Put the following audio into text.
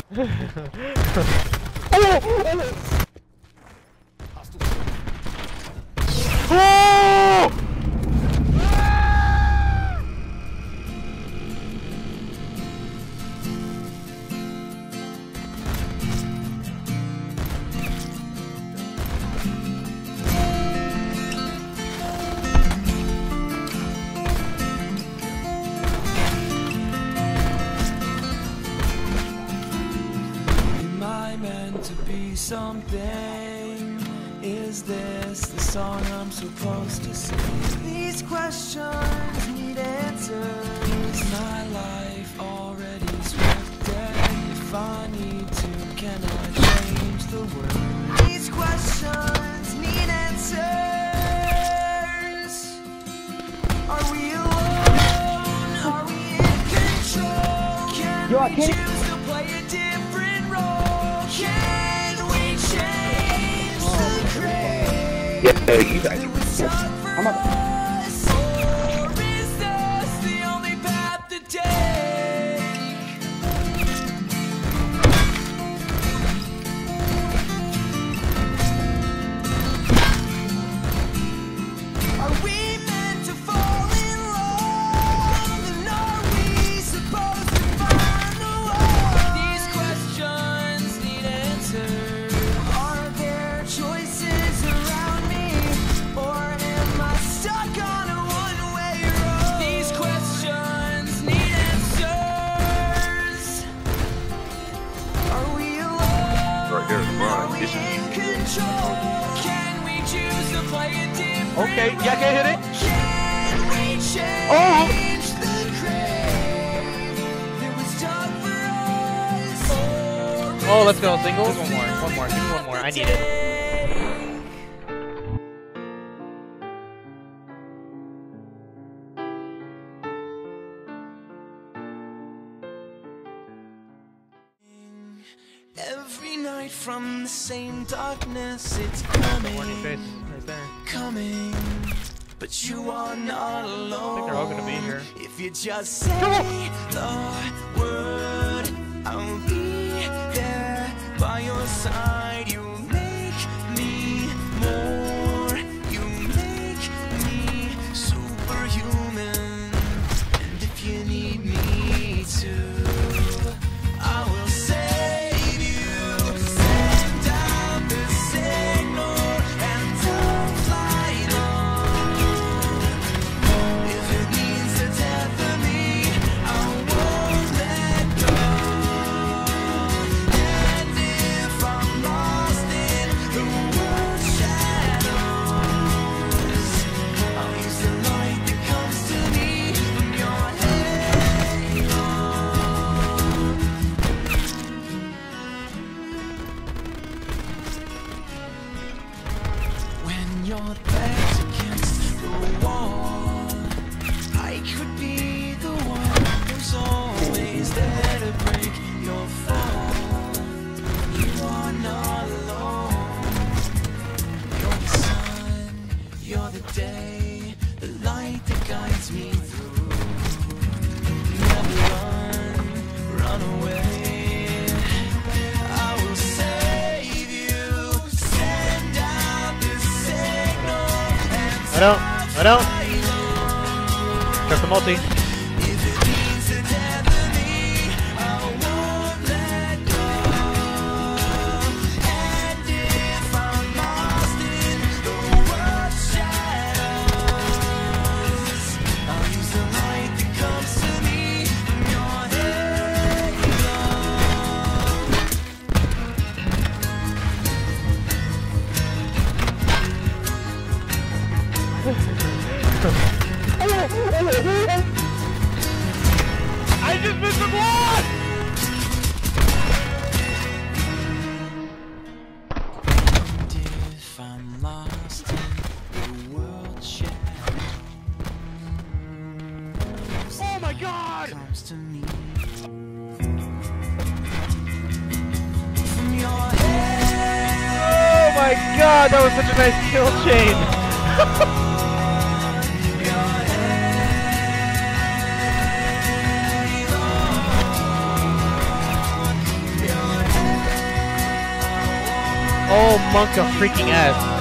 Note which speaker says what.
Speaker 1: To be something. Is this the song I'm supposed to sing? These questions need answers. My life already scripted. If I need to, can I change the world? These questions need answers. Are we alone? Are we in control? Can we choose to play a different role? Can we change the grave?
Speaker 2: Yeah, you guys. I'm up.
Speaker 1: Or is this the only path to take? Are we meant to fall in love? And are we supposed to find the one? These questions need answers. Are there choices around me? Or am I stuck on a one-way road? These questions need answers. Are we alone?
Speaker 2: Right here,
Speaker 1: Are
Speaker 2: right.
Speaker 1: we
Speaker 2: This is
Speaker 1: in control? Can we choose to play a different
Speaker 3: Okay, yeah, I can't hit it.
Speaker 1: Can we change the grave that was dug for us? Or
Speaker 3: Oh, let's go.
Speaker 1: is
Speaker 3: Singles.
Speaker 1: this
Speaker 3: One more.
Speaker 1: the
Speaker 3: One more. Give me
Speaker 1: only
Speaker 3: one more. I
Speaker 1: path
Speaker 3: need
Speaker 1: to
Speaker 3: it.
Speaker 1: take? Every night from the same darkness, it's
Speaker 3: Warning face
Speaker 1: coming,
Speaker 3: right there.
Speaker 1: coming. But you are not alone.
Speaker 3: I think they're all gonna be here.
Speaker 1: If you just say the word, I'll be there by your side. You make me more. You make me superhuman. And if you need me to, I will save you. Send out the signal and don't fly on. If it means the death of me, I won't let go. And if I'm lost in the world's shadows, I'll use the light that comes to me from your halo. When your back's against the wall, I could be the one who's always there to break your fall. You are not alone. You're the sun, you're the day, the light that guides me through. Never run away. I will save you. Send out this signal and
Speaker 3: I don't. Check the multi.
Speaker 1: if it means the death of me, I won't let go. And if I'm lost in the world's shadows, I'll use the light that comes to me from your halo.
Speaker 3: I just missed the block!
Speaker 1: And if I'm lost in the world's shadows,
Speaker 3: Oh my god!
Speaker 1: comes to me from your head.
Speaker 3: Oh my god, that was such a nice kill chain!
Speaker 1: Your
Speaker 4: Oh, monk of freaking ass.